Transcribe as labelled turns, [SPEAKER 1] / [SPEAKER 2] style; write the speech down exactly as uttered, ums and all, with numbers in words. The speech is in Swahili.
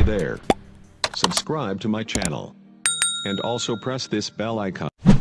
[SPEAKER 1] there. Subscribe to my channel. And also press this bell icon.